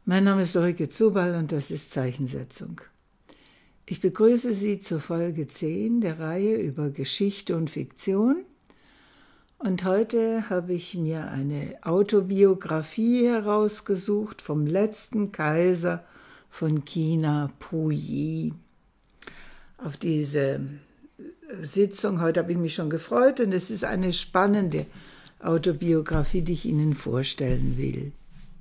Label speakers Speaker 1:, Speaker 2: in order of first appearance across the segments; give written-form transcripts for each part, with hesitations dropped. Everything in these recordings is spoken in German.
Speaker 1: Mein Name ist Ulrike Zubal und das ist Zeichensetzung. Ich begrüße Sie zur Folge 10 der Reihe über Geschichte und Fiktion. Und heute habe ich mir eine Autobiografie herausgesucht vom letzten Kaiser von China, Puyi. Auf diese Sitzung heute habe ich mich schon gefreut und es ist eine spannende Autobiografie, die ich Ihnen vorstellen will.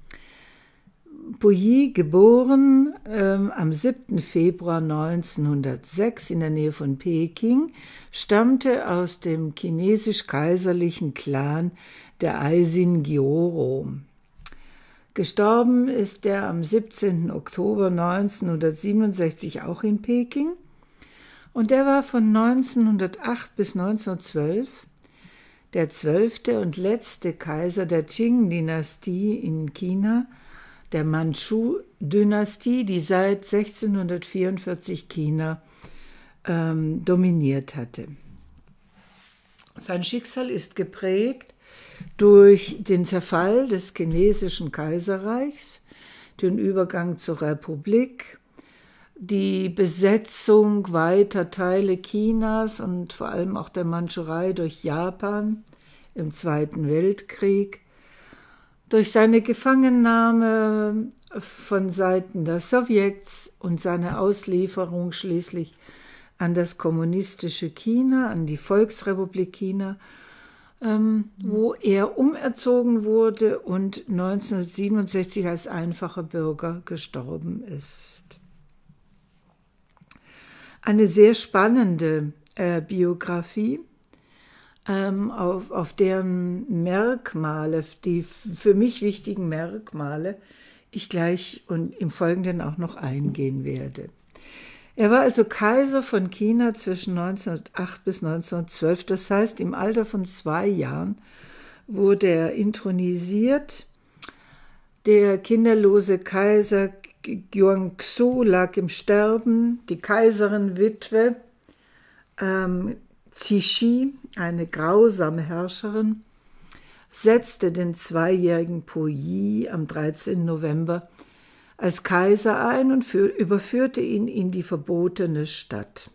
Speaker 1: Puyi, geboren am 7. Februar 1906 in der Nähe von Peking, stammte aus dem chinesisch-kaiserlichen Clan der Aisin-Gyoro. Gestorben ist er am 17. Oktober 1967 auch in Peking und er war von 1908 bis 1912 der 12. und letzte Kaiser der Qing-Dynastie in China, der Mandschu-Dynastie, die seit 1644 China dominiert hatte. Sein Schicksal ist geprägt durch den Zerfall des chinesischen Kaiserreichs, den Übergang zur Republik, die Besetzung weiter Teile Chinas und vor allem auch der Mandschurei durch Japan im Zweiten Weltkrieg, durch seine Gefangennahme von Seiten der Sowjets und seine Auslieferung schließlich an das kommunistische China, an die Volksrepublik China, wo er umerzogen wurde und 1967 als einfacher Bürger gestorben ist. Eine sehr spannende Biografie, auf deren Merkmale, die für mich wichtigen Merkmale, ich gleich und im Folgenden auch noch eingehen werde. Er war also Kaiser von China zwischen 1908 bis 1912, das heißt, im Alter von 2 Jahren wurde er intronisiert. Der kinderlose Kaiser Guangxu lag im Sterben, die Kaiserin-Witwe Cixi, eine grausame Herrscherin, setzte den 2-jährigen Puyi am 13. November als Kaiser ein und überführte ihn in die verbotene Stadt.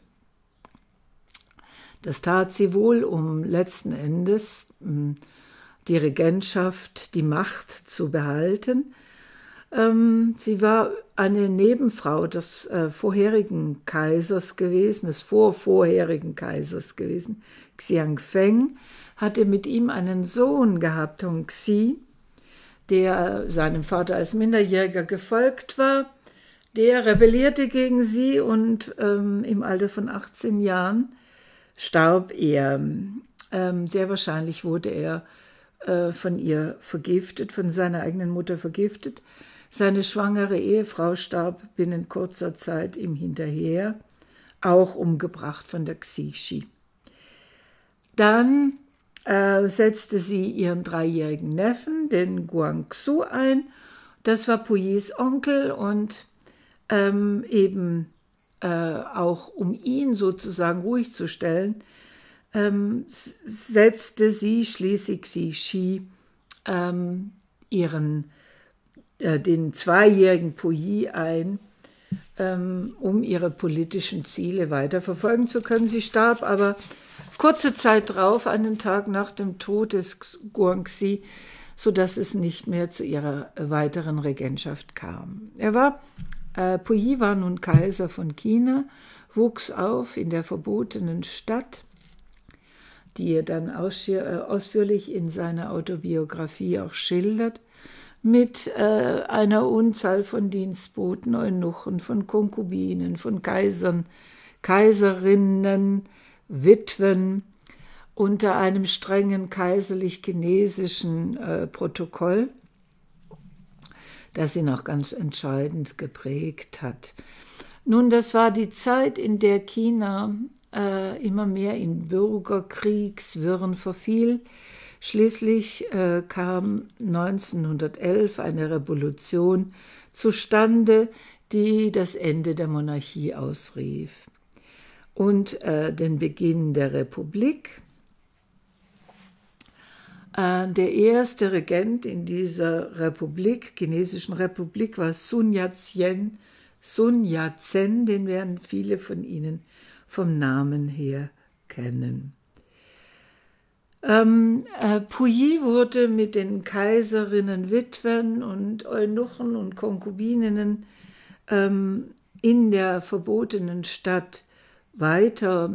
Speaker 1: Das tat sie wohl, um letzten Endes die Regentschaft, die Macht zu behalten. Sie war eine Nebenfrau des vorherigen Kaisers gewesen, des vorvorherigen Kaisers gewesen. Xianfeng hatte mit ihm einen Sohn gehabt, Hongxi, der seinem Vater als Minderjähriger gefolgt war. Der rebellierte gegen sie und im Alter von 18 Jahren starb er. Sehr wahrscheinlich wurde er von ihr vergiftet, von seiner eigenen Mutter vergiftet. Seine schwangere Ehefrau starb binnen kurzer Zeit ihm hinterher, auch umgebracht von der Cixi. Dann setzte sie ihren 3-jährigen Neffen, den Guangxu, ein. Das war Puyis Onkel und auch um ihn sozusagen ruhig zu stellen, setzte sie schließlich Cixi den 2-jährigen Puyi ein, um ihre politischen Ziele weiter verfolgen zu können. Sie starb aber kurze Zeit drauf, einen Tag nach dem Tod des Guangxi, sodass es nicht mehr zu ihrer weiteren Regentschaft kam. Puyi war nun Kaiser von China, wuchs auf in der verbotenen Stadt, die er dann ausführlich in seiner Autobiografie auch schildert, mit einer Unzahl von Dienstboten, Eunuchen, von Konkubinen, von Kaisern, Kaiserinnen, Witwen, unter einem strengen kaiserlich-chinesischen Protokoll, das ihn auch ganz entscheidend geprägt hat. Nun, das war die Zeit, in der China immer mehr in Bürgerkriegswirren verfiel. Schließlich kam 1911 eine Revolution zustande, die das Ende der Monarchie ausrief und den Beginn der Republik. Der erste Regent in dieser Republik, chinesischen Republik, war Sun Yat-sen, den werden viele von Ihnen vom Namen her kennen. Puyi wurde mit den Kaiserinnen, Witwen und Eunuchen und Konkubininnen in der verbotenen Stadt weiter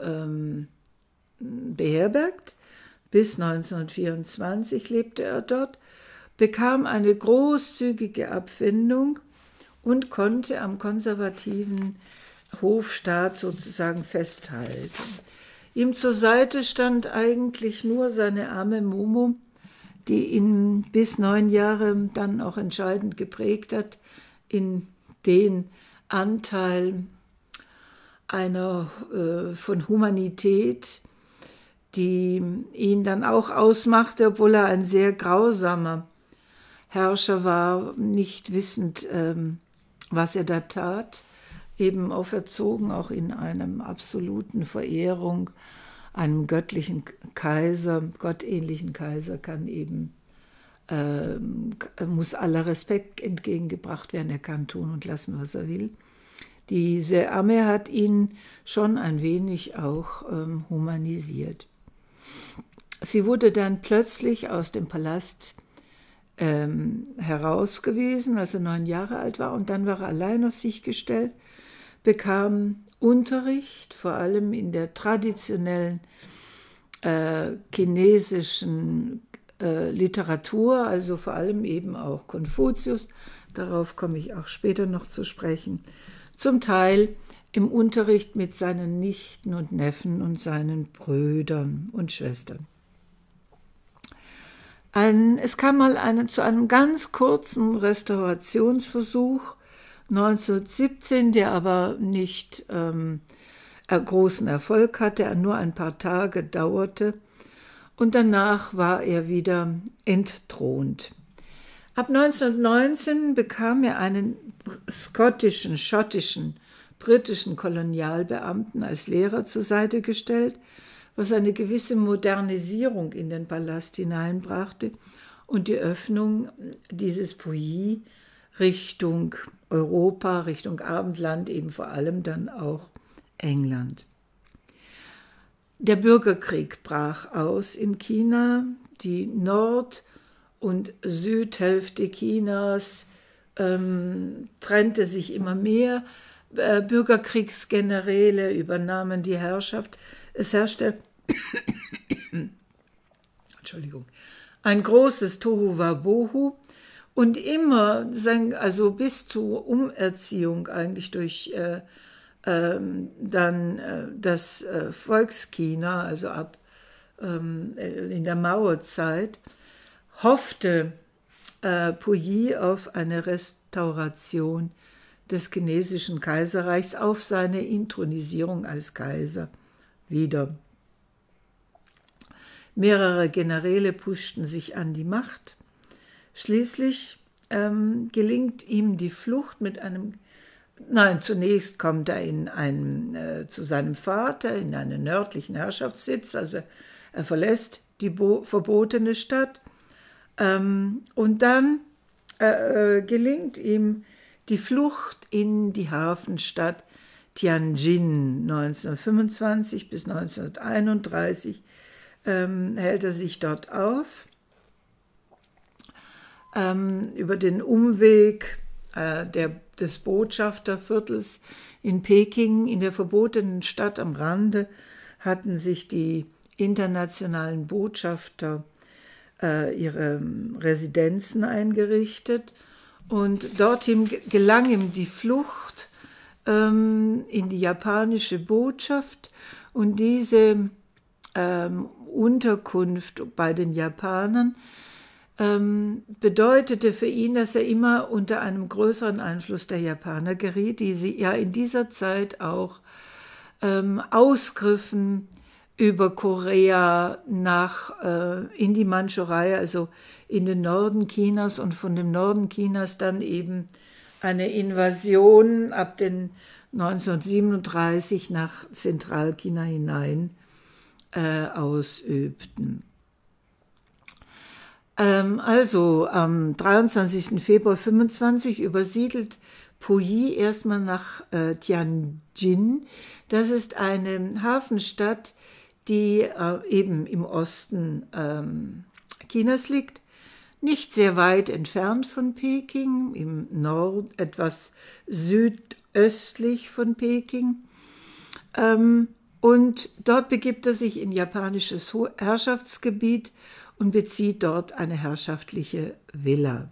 Speaker 1: beherbergt. Bis 1924 lebte er dort, bekam eine großzügige Abfindung und konnte am konservativen Hofstaat sozusagen festhalten. Ihm zur Seite stand eigentlich nur seine arme Momo, die ihn bis 9 Jahre dann auch entscheidend geprägt hat in den Anteil einer von Humanität, die ihn dann auch ausmachte, obwohl er ein sehr grausamer Herrscher war, nicht wissend, was er da tat, eben auferzogen, auch in einem absoluten Verehrung, einem göttlichen Kaiser, gottähnlichen Kaiser muss aller Respekt entgegengebracht werden, er kann tun und lassen, was er will. Diese Amme hat ihn schon ein wenig auch humanisiert. Sie wurde dann plötzlich aus dem Palast herausgewiesen, als er 9 Jahre alt war, und dann war er allein auf sich gestellt, bekam Unterricht, vor allem in der traditionellen chinesischen Literatur, also vor allem eben auch Konfuzius, darauf komme ich auch später noch zu sprechen, zum Teil im Unterricht mit seinen Nichten und Neffen und seinen Brüdern und Schwestern. Es kam mal zu einem ganz kurzen Restaurationsversuch 1917, der aber nicht großen Erfolg hatte, nur ein paar Tage dauerte, und danach war er wieder entthront. Ab 1919 bekam er einen schottischen, britischen Kolonialbeamten als Lehrer zur Seite gestellt, was eine gewisse Modernisierung in den Palast hineinbrachte und die Öffnung dieses Puyi Richtung Europa, Richtung Abendland, eben vor allem dann auch England. Der Bürgerkrieg brach aus in China. Die Nord- und Südhälfte Chinas trennte sich immer mehr. Bürgerkriegsgeneräle übernahmen die Herrschaft. Es herrschte ein großes Tohuwabohu und immer, also bis zur Umerziehung eigentlich durch das Volkschina, also ab in der Mauerzeit, hoffte Puyi auf eine Restauration des chinesischen Kaiserreichs, auf seine Inthronisierung als Kaiser wieder. Mehrere Generäle puschten sich an die Macht. Schließlich gelingt ihm die Flucht zunächst kommt er zu seinem Vater in einen nördlichen Herrschaftssitz, also er verlässt die verbotene Stadt, und dann gelingt ihm die Flucht in die Hafenstadt Tianjin. 1925 bis 1931 hält er sich dort auf. Über den Umweg des Botschafterviertels in Peking, in der verbotenen Stadt am Rande, hatten sich die internationalen Botschafter ihre Residenzen eingerichtet, und dorthin gelang ihm die Flucht in die japanische Botschaft, und diese Unterkunft bei den Japanern bedeutete für ihn, dass er immer unter einem größeren Einfluss der Japaner geriet, die sie ja in dieser Zeit auch Ausgriffen über Korea in die Mandschurei, also in den Norden Chinas, und von dem Norden Chinas dann eben eine Invasion ab den 1937 nach Zentralchina hinein ausübten. Also am 23. Februar 25 übersiedelt Puyi erstmal nach Tianjin. Das ist eine Hafenstadt, die eben im Osten Chinas liegt, nicht sehr weit entfernt von Peking, im Nord, etwas südöstlich von Peking. Und dort begibt er sich in japanisches Herrschaftsgebiet und bezieht dort eine herrschaftliche Villa.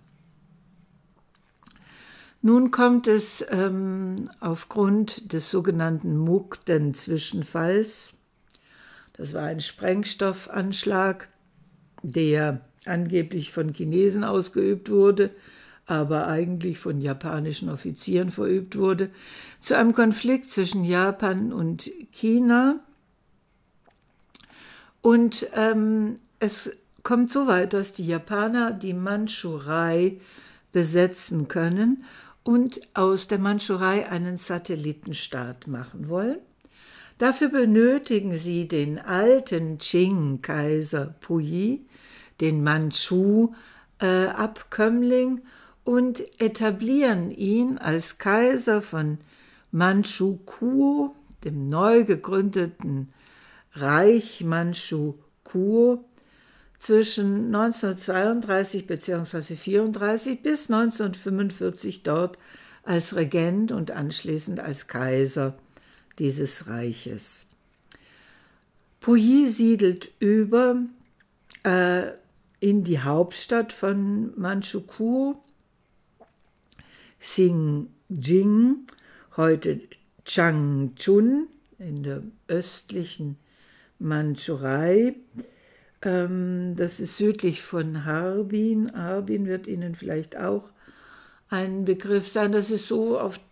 Speaker 1: Nun kommt es aufgrund des sogenannten Mukden-Zwischenfalls, das war ein Sprengstoffanschlag, der angeblich von Chinesen ausgeübt wurde, aber eigentlich von japanischen Offizieren verübt wurde, zu einem Konflikt zwischen Japan und China. Und es kommt so weit, dass die Japaner die Mandschurei besetzen können und aus der Mandschurei einen Satellitenstaat machen wollen. Dafür benötigen sie den alten Qing-Kaiser Puyi, den Mandschu-Abkömmling, und etablieren ihn als Kaiser von Mandschukuo, dem neu gegründeten Reich Mandschukuo, zwischen 1932 bzw. 1934 bis 1945 dort als Regent und anschließend als Kaiser dieses Reiches. Puyi siedelt über in die Hauptstadt von Mandschukuo, Xinjing, heute Changchun in der östlichen Mandschurei. Das ist südlich von Harbin. Harbin wird Ihnen vielleicht auch ein Begriff sein. Das ist so auf,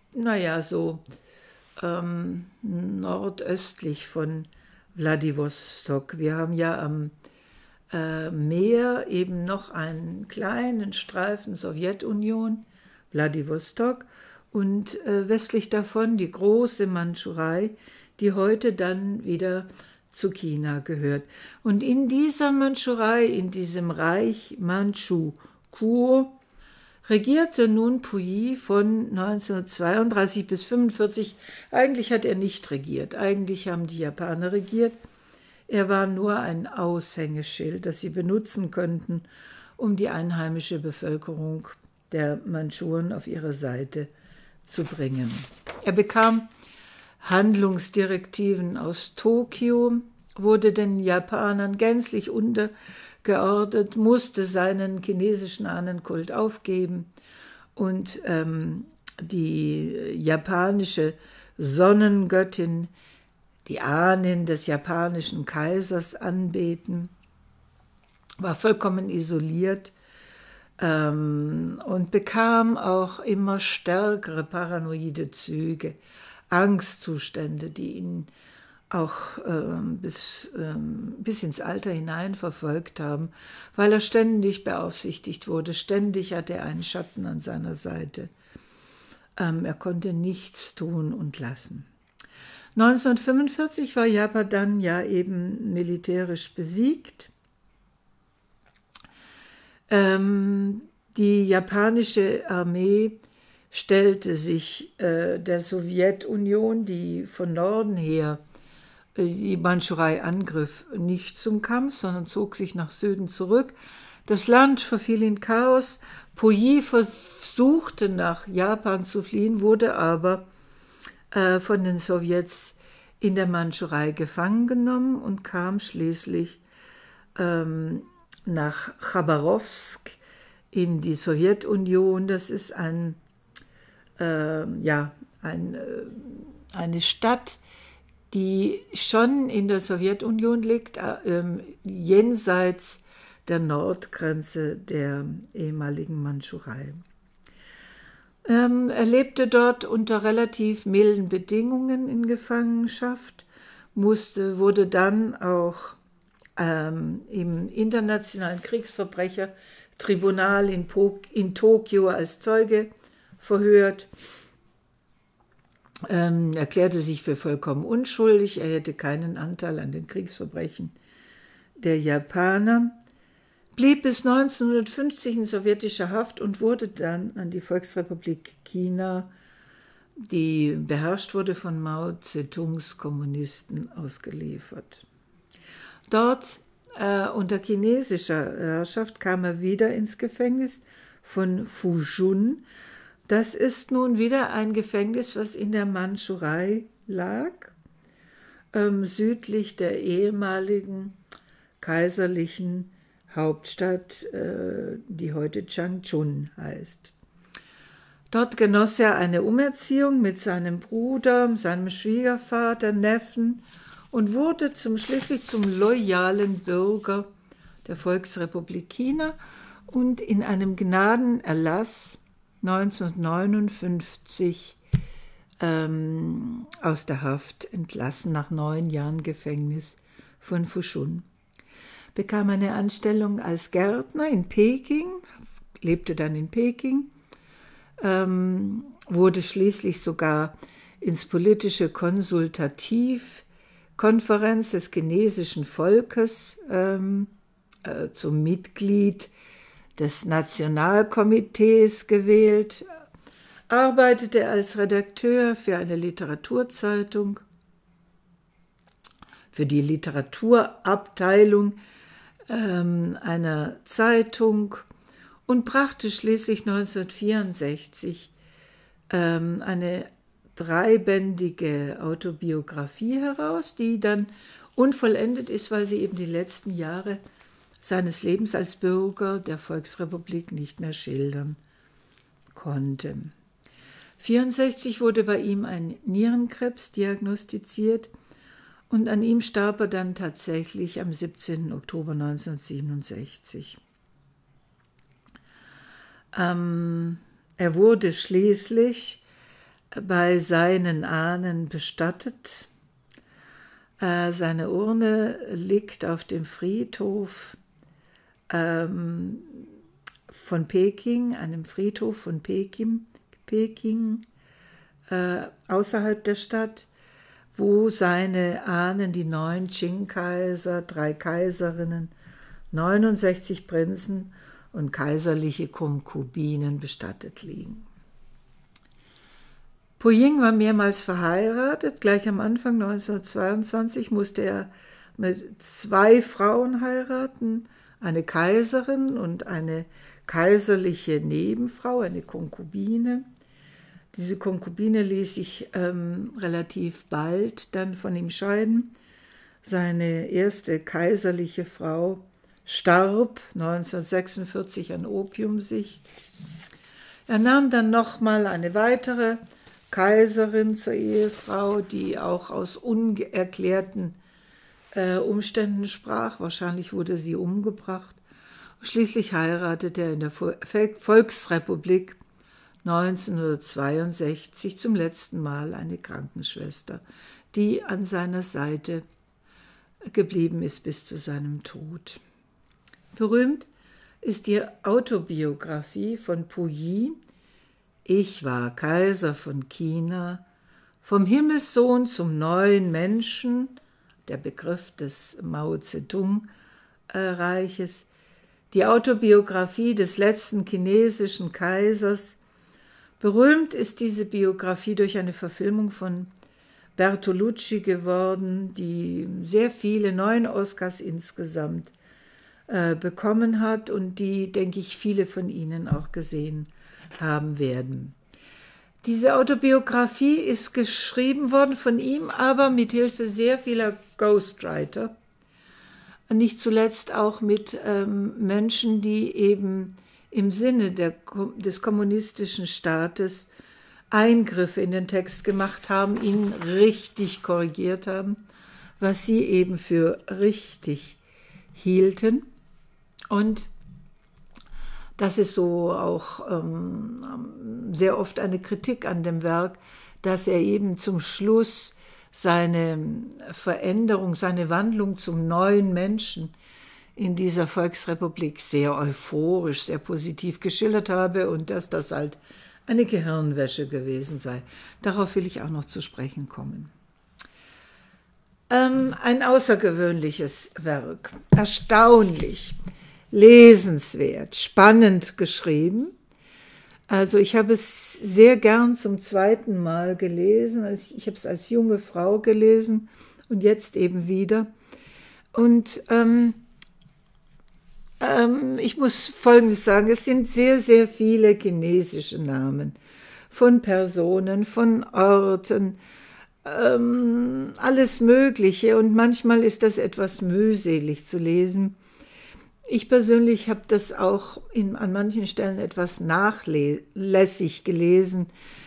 Speaker 1: nordöstlich von Wladiwostok. Wir haben ja am Meer eben noch einen kleinen Streifen Sowjetunion, Wladiwostok, und westlich davon die große Mandschurei, die heute dann wieder zu China gehört. Und in dieser Mandschurei, in diesem Reich Mandschukuo, regierte nun Puyi von 1932 bis 1945. Eigentlich hat er nicht regiert, eigentlich haben die Japaner regiert. Er war nur ein Aushängeschild, das sie benutzen könnten, um die einheimische Bevölkerung der Mandschuren auf ihre Seite zu bringen. Er bekam Handlungsdirektiven aus Tokio, wurde den Japanern gänzlich untergeordnet, musste seinen chinesischen Ahnenkult aufgeben und die japanische Sonnengöttin, die Ahnen des japanischen Kaisers anbeten, war vollkommen isoliert und bekam auch immer stärkere paranoide Züge, Angstzustände, die ihn auch bis ins Alter hinein verfolgt haben, weil er ständig beaufsichtigt wurde, ständig hatte er einen Schatten an seiner Seite. Er konnte nichts tun und lassen. 1945 war Japan dann ja eben militärisch besiegt. Die japanische Armee stellte sich der Sowjetunion, die von Norden her die Mandschurei angriff, nicht zum Kampf, sondern zog sich nach Süden zurück. Das Land verfiel in Chaos. Puyi versuchte nach Japan zu fliehen, wurde aber von den Sowjets in der Mandschurei gefangen genommen und kam schließlich nach Chabarowsk in die Sowjetunion. Das ist eine Stadt, die schon in der Sowjetunion liegt, jenseits der Nordgrenze der ehemaligen Mandschurei. Er lebte dort unter relativ milden Bedingungen in Gefangenschaft, wurde dann auch im Internationalen Kriegsverbrechertribunal in Tokio als Zeuge verhört, erklärte sich für vollkommen unschuldig, er hätte keinen Anteil an den Kriegsverbrechen der Japaner. blieb bis 1950 in sowjetischer Haft und wurde dann an die Volksrepublik China, die beherrscht wurde von Mao Zedongs Kommunisten, ausgeliefert. Dort unter chinesischer Herrschaft kam er wieder ins Gefängnis von Fuzhou. Das ist nun wieder ein Gefängnis, was in der Mandschurei lag, südlich der ehemaligen kaiserlichen Hauptstadt, die heute Changchun heißt. Dort genoss er eine Umerziehung mit seinem Bruder, seinem Schwiegervater, Neffen und wurde schließlich zum loyalen Bürger der Volksrepublik China und in einem Gnadenerlass 1959 aus der Haft entlassen nach 9 Jahren Gefängnis von Fushun. Bekam eine Anstellung als Gärtner in Peking, lebte dann in Peking, wurde schließlich sogar ins politische Konsultativkonferenz des chinesischen Volkes zum Mitglied des Nationalkomitees gewählt, arbeitete als Redakteur für eine Literaturzeitung, für die Literaturabteilung einer Zeitung und brachte schließlich 1964 eine 3-bändige Autobiografie heraus, die dann unvollendet ist, weil sie eben die letzten Jahre seines Lebens als Bürger der Volksrepublik nicht mehr schildern konnte. 1964 wurde bei ihm ein Nierenkrebs diagnostiziert und an ihm starb er dann tatsächlich am 17. Oktober 1967. Er wurde schließlich bei seinen Ahnen bestattet. Seine Urne liegt auf dem Friedhof von Peking, einem Friedhof von Peking, außerhalb der Stadt, wo seine Ahnen, die 9 Qing-Kaiser, 3 Kaiserinnen, 69 Prinzen und kaiserliche Konkubinen bestattet liegen. Pu Ying war mehrmals verheiratet. Gleich am Anfang 1922 musste er mit 2 Frauen heiraten, eine Kaiserin und eine kaiserliche Nebenfrau, eine Konkubine. Diese Konkubine ließ sich relativ bald dann von ihm scheiden. Seine erste kaiserliche Frau starb 1946 an Opiumsucht. Er nahm dann nochmal eine weitere Kaiserin zur Ehefrau, die auch aus unerklärten Umständen sprach. Wahrscheinlich wurde sie umgebracht. Schließlich heiratete er in der Volksrepublik 1962 zum letzten Mal eine Krankenschwester, die an seiner Seite geblieben ist bis zu seinem Tod. Berühmt ist die Autobiografie von Pu Yi, Ich war Kaiser von China, vom Himmelssohn zum neuen Menschen, der Begriff des Mao Zedong-Reiches, die Autobiografie des letzten chinesischen Kaisers. Berühmt ist diese Biografie durch eine Verfilmung von Bertolucci geworden, die sehr viele, 9 Oscars insgesamt bekommen hat und die, denke ich, viele von Ihnen auch gesehen haben werden. Diese Autobiografie ist geschrieben worden von ihm, aber mit Hilfe sehr vieler Ghostwriter. Nicht zuletzt auch mit Menschen, die eben im Sinne des kommunistischen Staates Eingriffe in den Text gemacht haben, ihn richtig korrigiert haben, was sie eben für richtig hielten. Und das ist so auch sehr oft eine Kritik an dem Werk, dass er eben zum Schluss seine Veränderung, seine Wandlung zum neuen Menschen in dieser Volksrepublik sehr euphorisch, sehr positiv geschildert habe und dass das halt eine Gehirnwäsche gewesen sei. Darauf will ich auch noch zu sprechen kommen. Ein außergewöhnliches Werk, erstaunlich. lesenswert, spannend geschrieben. Also ich habe es sehr gern zum zweiten Mal gelesen. Ich habe es als junge Frau gelesen und jetzt eben wieder. Und ich muss Folgendes sagen, es sind sehr, sehr viele chinesische Namen von Personen, von Orten, alles Mögliche. Und manchmal ist das etwas mühselig zu lesen. Ich persönlich habe das auch an manchen Stellen etwas nachlässig gelesen.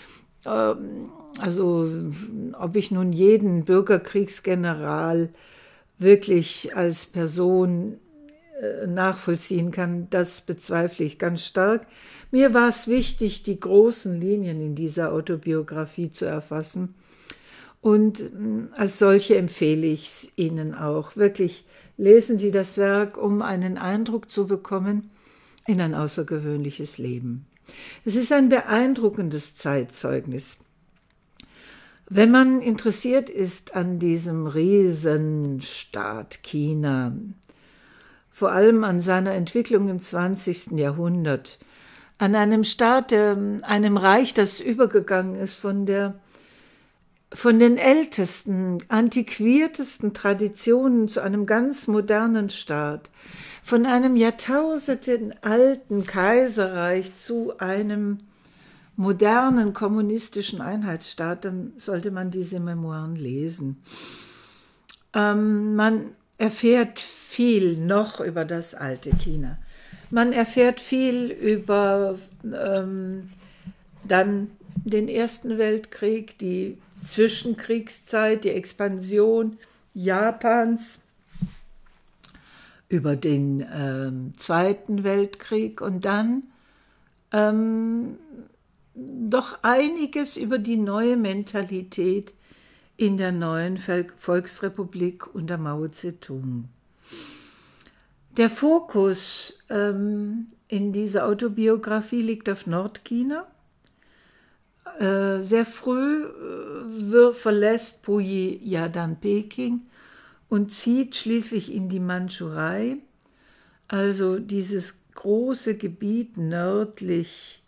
Speaker 1: Also ob ich nun jeden Bürgerkriegsgeneral wirklich als Person nachvollziehen kann, das bezweifle ich ganz stark. Mir war es wichtig, die großen Linien in dieser Autobiografie zu erfassen. Und als solche empfehle ich es Ihnen auch. Wirklich lesen Sie das Werk, um einen Eindruck zu bekommen in ein außergewöhnliches Leben. Es ist ein beeindruckendes Zeitzeugnis. Wenn man interessiert ist an diesem Riesenstaat China, vor allem an seiner Entwicklung im 20. Jahrhundert, an einem Staat, einem Reich, das übergegangen ist von den ältesten, antiquiertesten Traditionen zu einem ganz modernen Staat, von einem jahrtausendealten Kaiserreich zu einem modernen kommunistischen Einheitsstaat, dann sollte man diese Memoiren lesen. Man erfährt viel noch über das alte China. Man erfährt viel über dann den Ersten Weltkrieg, die Zwischenkriegszeit, die Expansion Japans, über den Zweiten Weltkrieg und dann doch einiges über die neue Mentalität in der neuen Volksrepublik unter Mao Zedong. Der Fokus in dieser Autobiografie liegt auf Nordchina. Sehr früh verlässt Puyi ja dann Peking und zieht schließlich in die Mandschurei, also dieses große Gebiet nördlich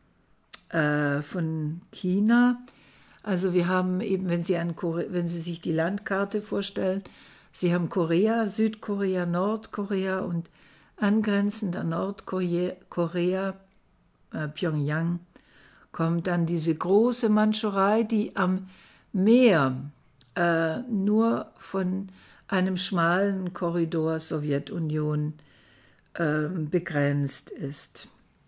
Speaker 1: von China. Also wir haben eben, wenn Sie sich die Landkarte vorstellen, Sie haben Korea, Südkorea, Nordkorea und angrenzend an Nordkorea, Pyongyang, kommt dann diese große Mandschurei, die am Meer nur von einem schmalen Korridor Sowjetunion begrenzt ist.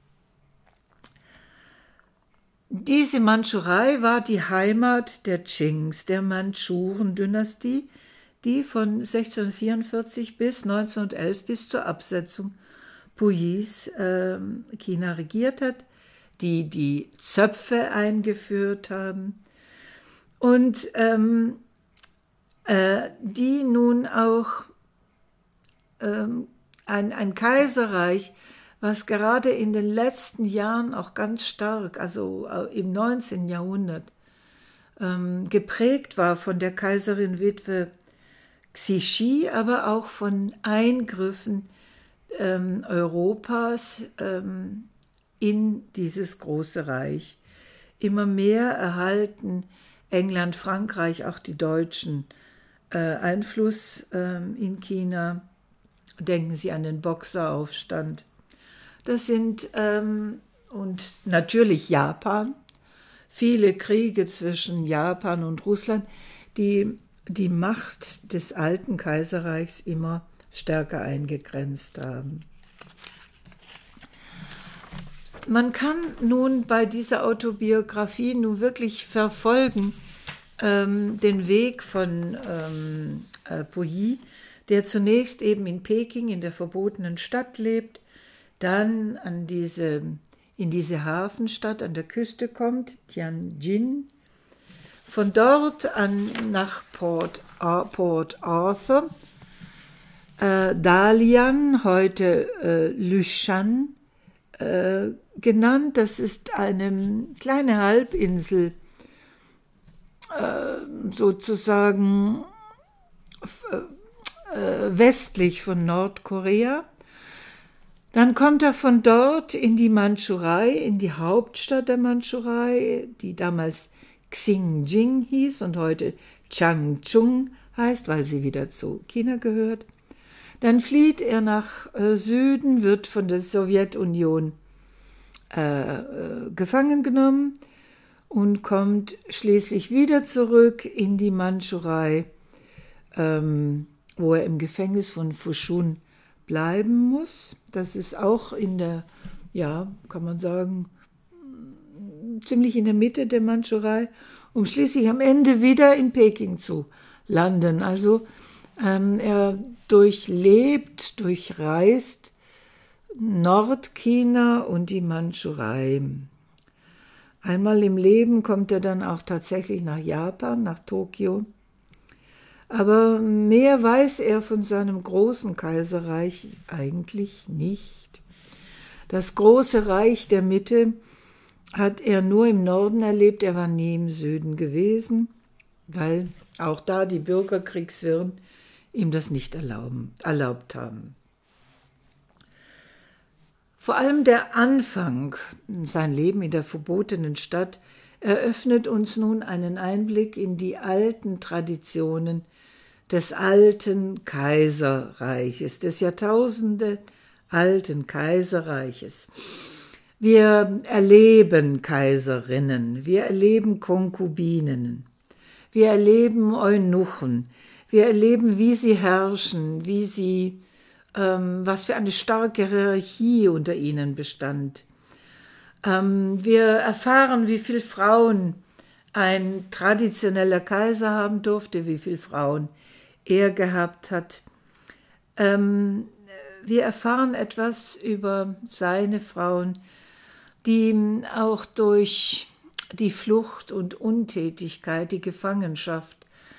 Speaker 1: Diese Mandschurei war die Heimat der Qings, der Mandschuren-Dynastie, die von 1644 bis 1911 bis zur Absetzung Puyis China regiert hat, die die Zöpfe eingeführt haben und die nun auch ein Kaiserreich, was gerade in den letzten Jahren auch ganz stark, also im 19. Jahrhundert, geprägt war von der Kaiserin-Witwe Cixi, aber auch von Eingriffen Europas in dieses große Reich. Immer mehr erhalten England, Frankreich, auch die Deutschen Einfluss in China. Denken Sie an den Boxeraufstand. Das sind, und natürlich Japan, viele Kriege zwischen Japan und Russland, die die Macht des alten Kaiserreichs immer stärker eingegrenzt haben. Man kann nun bei dieser Autobiografie nun wirklich verfolgen, den Weg von Puyi, der zunächst eben in Peking, in der verbotenen Stadt lebt, dann in diese Hafenstadt an der Küste kommt, Tianjin, von dort nach Port Arthur, Dalian, heute Lushan, genannt. Das ist eine kleine Halbinsel, sozusagen westlich von Nordkorea. Dann kommt er von dort in die Mandschurei, in die Hauptstadt der Mandschurei, die damals Xinjiang hieß und heute Changchun heißt, weil sie wieder zu China gehört. Dann flieht er nach Süden, wird von der Sowjetunion gefangen genommen und kommt schließlich wieder zurück in die Mandschurei, wo er im Gefängnis von Fushun bleiben muss. Das ist auch in der, ja, kann man sagen, ziemlich in der Mitte der Mandschurei, um schließlich am Ende wieder in Peking zu landen. Also er durchreist Nordchina und die Mandschurei. Einmal im Leben kommt er dann auch tatsächlich nach Japan, nach Tokio. Aber mehr weiß er von seinem großen Kaiserreich eigentlich nicht. Das große Reich der Mitte hat er nur im Norden erlebt, er war nie im Süden gewesen, weil auch da die Bürgerkriegswirren ihm das nicht erlaubt haben. Vor allem der Anfang, sein Leben in der verbotenen Stadt, eröffnet uns nun einen Einblick in die alten Traditionen des alten Kaiserreiches, des Jahrtausende alten Kaiserreiches. Wir erleben Kaiserinnen, wir erleben Konkubinen, wir erleben Eunuchen, wir erleben, wie sie herrschen, wie sie was für eine starke Hierarchie unter ihnen bestand. Wir erfahren, wie viele Frauen ein traditioneller Kaiser haben durfte, wie viele Frauen er gehabt hat. Wir erfahren etwas über seine Frauen, die auch durch die Flucht und Untätigkeit, die Gefangenschaft,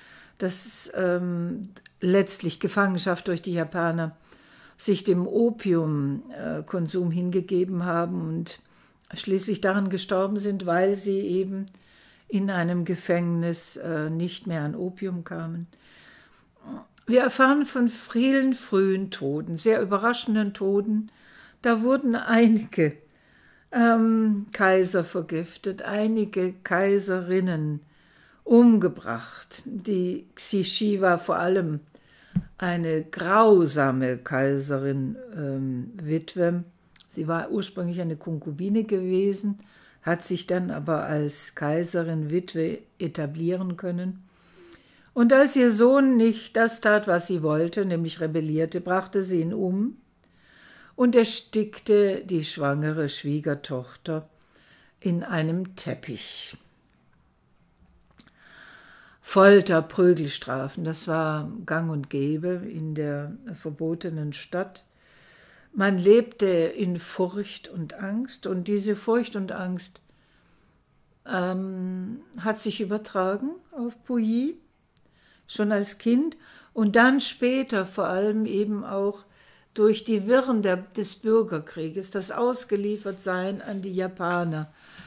Speaker 1: letztlich Gefangenschaft durch die Japaner, sich dem Opiumkonsum hingegeben haben und schließlich daran gestorben sind, weil sie eben in einem Gefängnis nicht mehr an Opium kamen. Wir erfahren von vielen frühen Toten, sehr überraschenden Toten. Da wurden einige Kaiser vergiftet, einige Kaiserinnen umgebracht. Die Cixi war vor allem eine grausame Kaiserin, Witwe. Sie war ursprünglich eine Konkubine gewesen, hat sich dann aber als Kaiserin Witwe etablieren können. Und als ihr Sohn nicht das tat, was sie wollte, nämlich rebellierte, brachte sie ihn um und erstickte die schwangere Schwiegertochter in einem Teppich. Folter, Prügelstrafen, das war gang und gäbe in der verbotenen Stadt. Man lebte in Furcht und Angst und diese Furcht und Angst hat sich übertragen auf Puyi, schon als Kind und dann später vor allem eben auch durch die Wirren des Bürgerkrieges, das Ausgeliefertsein an die Japaner,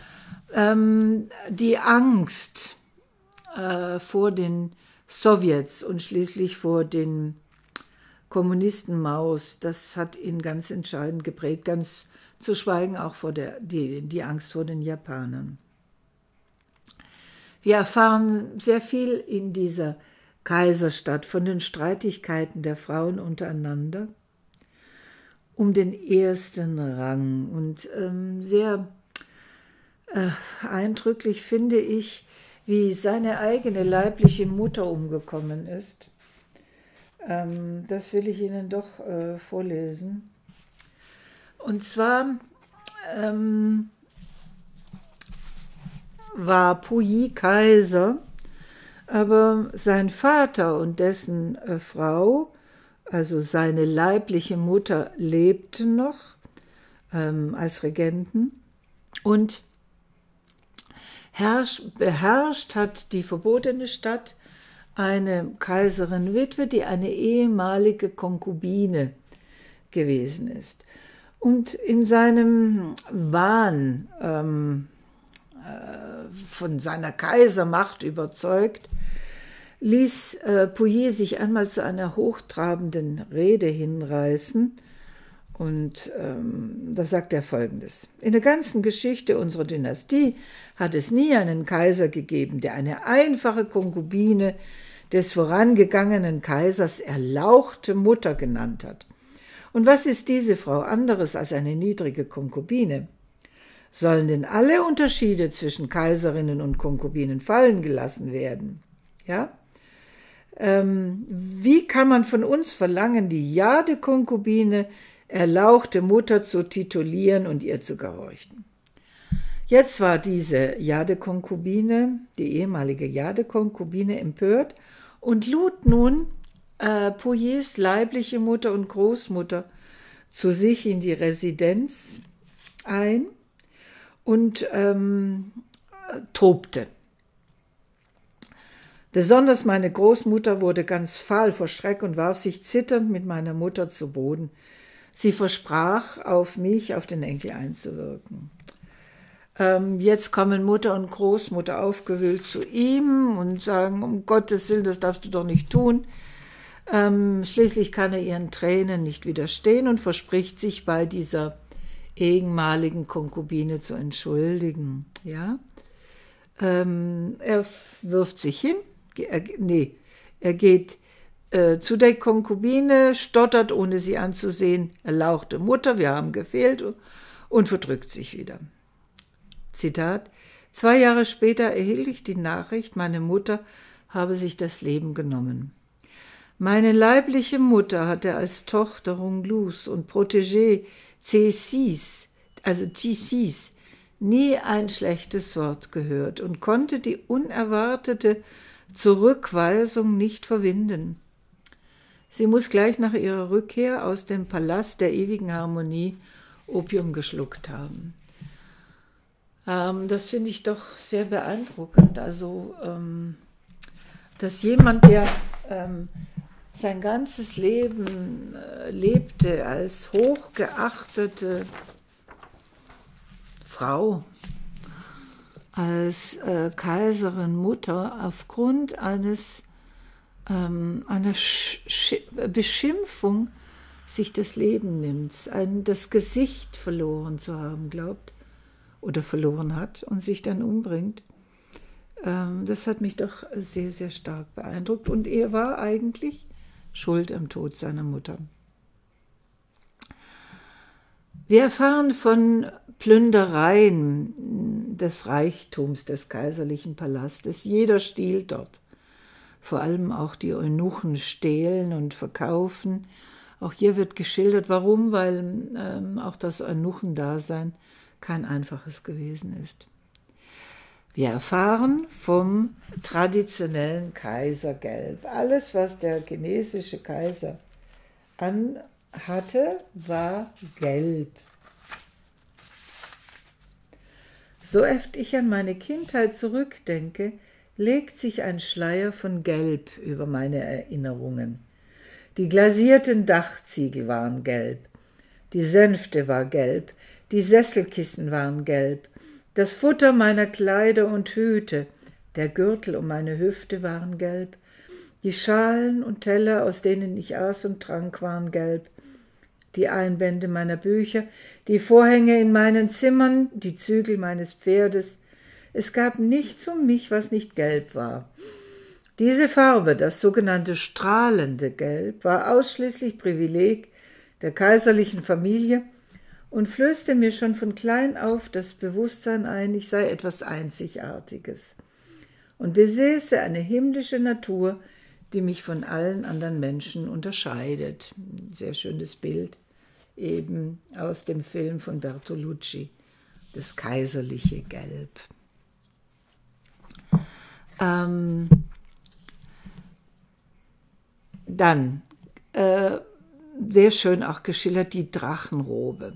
Speaker 1: die Angst vor den Sowjets und schließlich vor den Kommunisten Maos, das hat ihn ganz entscheidend geprägt, ganz zu schweigen auch vor die Angst vor den Japanern. Wir erfahren sehr viel in dieser Kaiserstadt von den Streitigkeiten der Frauen untereinander um den ersten Rang. Und sehr eindrücklich finde ich, wie seine eigene leibliche Mutter umgekommen ist. Das will ich Ihnen doch vorlesen. Und zwar war Puyi Kaiser, aber sein Vater und dessen Frau, also seine leibliche Mutter, lebten noch als Regenten und beherrscht hat die verbotene Stadt eine Kaiserin Witwe, die eine ehemalige Konkubine gewesen ist. Und in seinem Wahn von seiner Kaisermacht überzeugt, ließ Puyi sich einmal zu einer hochtrabenden Rede hinreißen Und da sagt er Folgendes: In der ganzen Geschichte unserer Dynastie hat es nie einen Kaiser gegeben, der eine einfache Konkubine des vorangegangenen Kaisers erlauchte Mutter genannt hat. Und was ist diese Frau anderes als eine niedrige Konkubine? Sollen denn alle Unterschiede zwischen Kaiserinnen und Konkubinen fallen gelassen werden? Ja? Wie kann man von uns verlangen, die Jade-Konkubine erlauchte Mutter zu titulieren und ihr zu gehorchen? Jetzt war diese Jade-Konkubine, die ehemalige Jade-Konkubine, empört und lud nun Pouillet's leibliche Mutter und Großmutter zu sich in die Residenz ein und tobte. Besonders meine Großmutter wurde ganz fahl vor Schreck und warf sich zitternd mit meiner Mutter zu Boden. Sie versprach, auf mich, auf den Enkel einzuwirken. Jetzt kommen Mutter und Großmutter aufgewühlt zu ihm und sagen, um Gottes Willen, das darfst du doch nicht tun. Schließlich kann er ihren Tränen nicht widerstehen und verspricht sich bei dieser ehemaligen Konkubine zu entschuldigen. Ja? Er wirft sich hin, er geht zu der Konkubine, stottert, ohne sie anzusehen, erlauchte Mutter, wir haben gefehlt, und verdrückt sich wieder. Zitat: 2 Jahre später erhielt ich die Nachricht, meine Mutter habe sich das Leben genommen. Meine leibliche Mutter hatte als Tochter Ronglus und Protégé Cécis, also Tissis, nie ein schlechtes Wort gehört und konnte die unerwartete Zurückweisung nicht verwinden. Sie muss gleich nach ihrer Rückkehr aus dem Palast der ewigen Harmonie Opium geschluckt haben. Das finde ich doch sehr beeindruckend. Also, dass jemand, der sein ganzes Leben lebte als hochgeachtete Frau, als Kaiserin Mutter, aufgrund einer Beschimpfung sich das Leben nimmt, das Gesicht verloren zu haben glaubt oder verloren hat und sich dann umbringt. Das hat mich doch sehr, sehr stark beeindruckt. Und er war eigentlich schuld am Tod seiner Mutter. Wir erfahren von Plündereien des Reichtums des kaiserlichen Palastes. Jeder stiehlt dort. Vor allem auch die Eunuchen stehlen und verkaufen. Auch hier wird geschildert, warum, weil auch das Eunuchendasein kein einfaches gewesen ist. Wir erfahren vom traditionellen Kaisergelb. Alles, was der chinesische Kaiser anhatte, war gelb. So oft ich an meine Kindheit zurückdenke, legt sich ein Schleier von Gelb über meine Erinnerungen. Die glasierten Dachziegel waren gelb, die Sänfte war gelb, die Sesselkissen waren gelb, das Futter meiner Kleider und Hüte, der Gürtel um meine Hüfte waren gelb, die Schalen und Teller, aus denen ich aß und trank, waren gelb, die Einbände meiner Bücher, die Vorhänge in meinen Zimmern, die Zügel meines Pferdes. Es gab nichts um mich, was nicht gelb war. Diese Farbe, das sogenannte strahlende Gelb, war ausschließlich Privileg der kaiserlichen Familie und flößte mir schon von klein auf das Bewusstsein ein, ich sei etwas Einzigartiges und besäße eine himmlische Natur, die mich von allen anderen Menschen unterscheidet. Ein sehr schönes Bild, eben aus dem Film von Bertolucci, das kaiserliche Gelb. Dann, sehr schön auch geschildert, die Drachenrobe.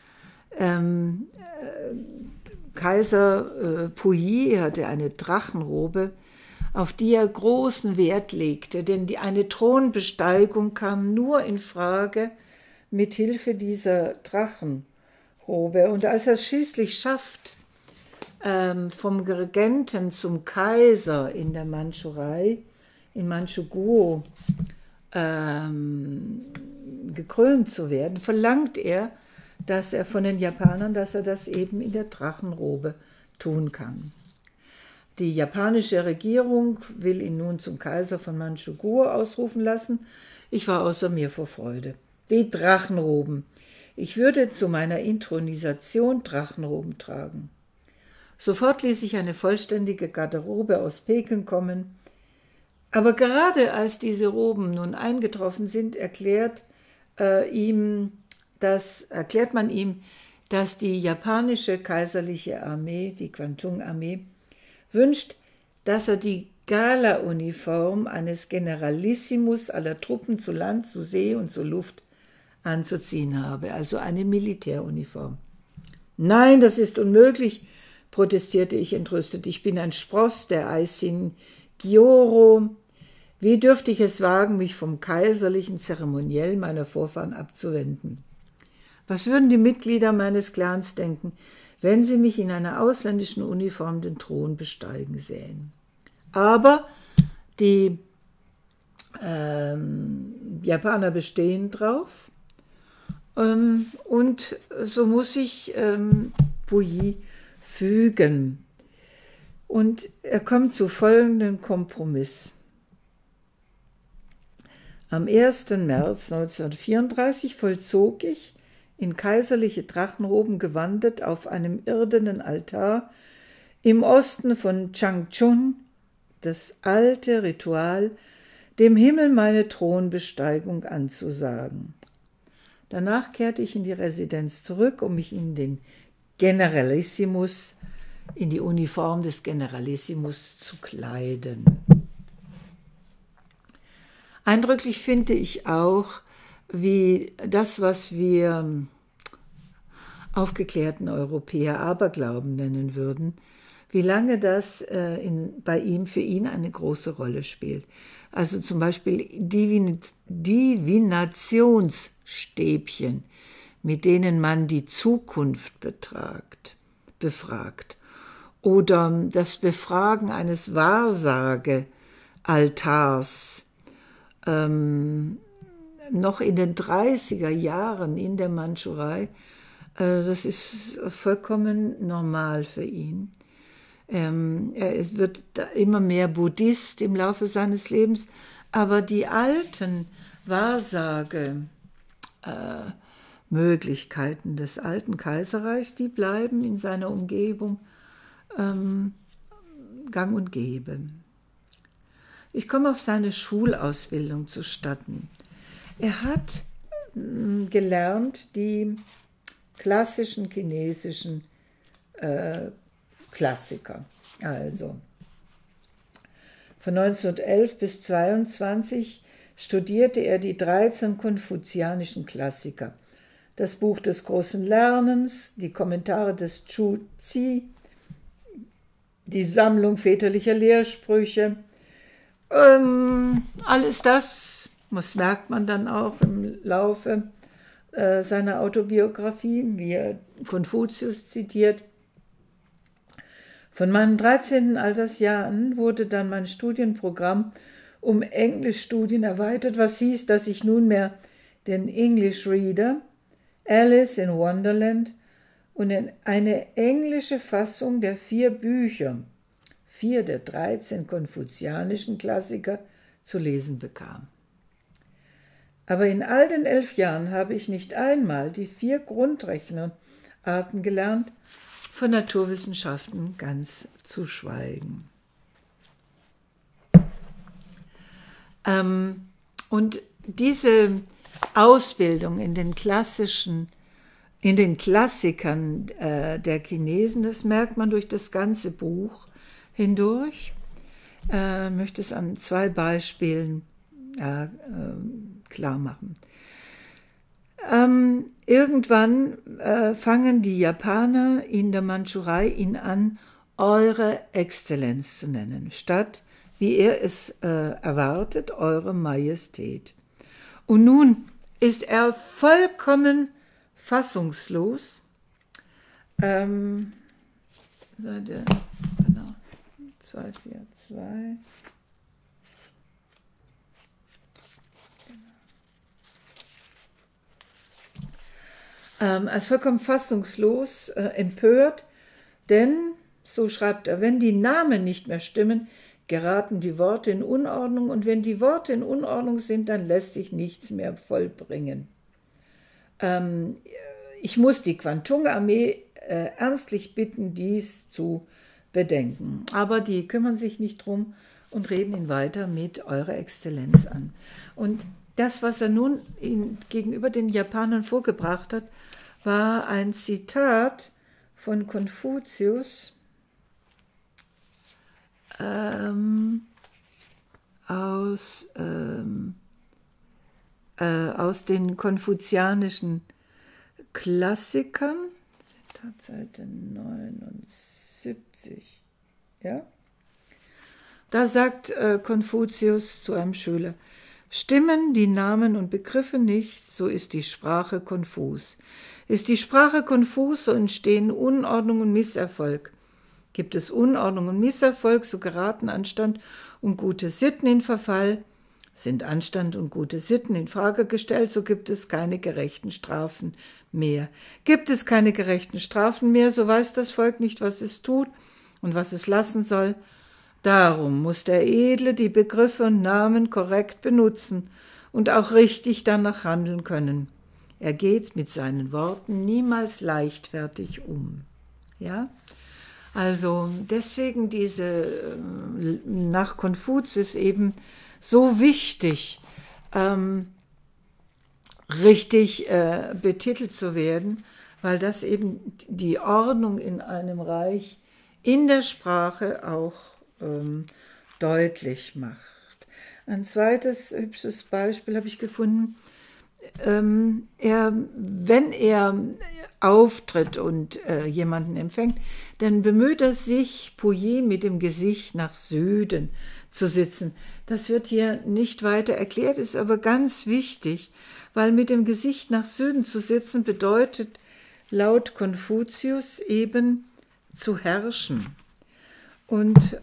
Speaker 1: Kaiser Pouilly hatte eine Drachenrobe, auf die er großen Wert legte, denn eine Thronbesteigung kam nur in Frage mit Hilfe dieser Drachenrobe. Und als er es schließlich schafft, vom Regenten zum Kaiser in der Mandschurei, in Mandschukuo, gekrönt zu werden, verlangt er, dass er von den Japanern, dass er das eben in der Drachenrobe tun kann. Die japanische Regierung will ihn nun zum Kaiser von Mandschurei ausrufen lassen. Ich war außer mir vor Freude. Die Drachenroben. Ich würde zu meiner Inthronisation Drachenroben tragen. Sofort ließ ich eine vollständige Garderobe aus Peking kommen. Aber gerade als diese Roben nun eingetroffen sind, erklärt man ihm, dass die japanische kaiserliche Armee, die Kwantung-Armee, wünscht, dass er die Gala-Uniform eines Generalissimus aller Truppen zu Land, zu See und zu Luft anzuziehen habe, also eine Militäruniform. Nein, das ist unmöglich, protestierte ich entrüstet. Ich bin ein Spross der Aisin Gyoro. Wie dürfte ich es wagen, mich vom kaiserlichen Zeremoniell meiner Vorfahren abzuwenden? Was würden die Mitglieder meines Clans denken, wenn sie mich in einer ausländischen Uniform den Thron besteigen sähen? Aber die Japaner bestehen drauf, und so muss ich Puyi fügen. Und er kommt zu folgendem Kompromiss. Am 1. März 1934 vollzog ich, in kaiserliche Drachenroben gewandet, auf einem irdenen Altar im Osten von Changchun das alte Ritual, dem Himmel meine Thronbesteigung anzusagen. Danach kehrte ich in die Residenz zurück, um mich in die Uniform des Generalissimus zu kleiden. Eindrücklich finde ich auch, wie das, was wir aufgeklärten Europäer Aberglauben nennen würden, wie lange das für ihn eine große Rolle spielt. Also zum Beispiel Divinationsstäbchen, mit denen man die Zukunft befragt. Oder das Befragen eines Wahrsagealtars, noch in den 30er Jahren in der Mandschurei, das ist vollkommen normal für ihn. Er wird immer mehr Buddhist im Laufe seines Lebens, aber die alten Wahrsagemöglichkeiten des alten Kaiserreichs, die bleiben in seiner Umgebung gang und gäbe. Ich komme auf seine Schulausbildung zustatten. Er hat gelernt die klassischen chinesischen Klassiker. Also von 1911 bis 1922 studierte er die 13 konfuzianischen Klassiker, das Buch des großen Lernens, die Kommentare des Zhu Zi, die Sammlung väterlicher Lehrsprüche. Alles das merkt man dann auch im Laufe seiner Autobiografie, wie er Konfuzius zitiert. Von meinen 13. Altersjahren wurde dann mein Studienprogramm um Englischstudien erweitert, was hieß, dass ich nunmehr den English Reader, Alice in Wonderland und eine englische Fassung der 4 Bücher, 4 der 13 konfuzianischen Klassiker, zu lesen bekam. Aber in all den 11 Jahren habe ich nicht einmal die 4 Grundrechenarten gelernt, von Naturwissenschaften ganz zu schweigen. Und diese Ausbildung in den Klassikern der Chinesen, das merkt man durch das ganze Buch hindurch. Ich möchte es an 2 Beispielen klar machen. Irgendwann fangen die Japaner in der Mandschurei ihn an, Eure Exzellenz zu nennen, statt, wie er es erwartet, Eure Majestät. Und nun ist er vollkommen fassungslos. Seite, genau, 242. Er ist vollkommen fassungslos, empört, denn, so schreibt er, wenn die Namen nicht mehr stimmen, geraten die Worte in Unordnung, und wenn die Worte in Unordnung sind, dann lässt sich nichts mehr vollbringen. Ich muss die Kwantung-Armee ernstlich bitten, dies zu bedenken. Aber die kümmern sich nicht drum und reden ihn weiter mit Eure Exzellenz an. Und das, was er nun gegenüber den Japanern vorgebracht hat, war ein Zitat von Konfuzius aus den konfuzianischen Klassikern, Seite 79, ja. Da sagt Konfuzius zu einem Schüler: Stimmen die Namen und Begriffe nicht, so ist die Sprache konfus. Ist die Sprache konfus, so entstehen Unordnung und Misserfolg. Gibt es Unordnung und Misserfolg, so geraten Anstand und gute Sitten in Verfall. Sind Anstand und gute Sitten in Frage gestellt, so gibt es keine gerechten Strafen mehr. Gibt es keine gerechten Strafen mehr, so weiß das Volk nicht, was es tut und was es lassen soll. Darum muss der Edle die Begriffe und Namen korrekt benutzen und auch richtig danach handeln können. Er geht mit seinen Worten niemals leichtfertig um. Ja? Also deswegen nach Konfuzius eben so wichtig, richtig betitelt zu werden, weil das eben die Ordnung in einem Reich in der Sprache auch deutlich macht. Ein zweites hübsches Beispiel habe ich gefunden. Wenn er auftritt und jemanden empfängt, dann bemüht er sich, Pouilly mit dem Gesicht nach Süden zu sitzen. Das wird hier nicht weiter erklärt, ist aber ganz wichtig, weil mit dem Gesicht nach Süden zu sitzen bedeutet laut Konfuzius eben zu herrschen. Und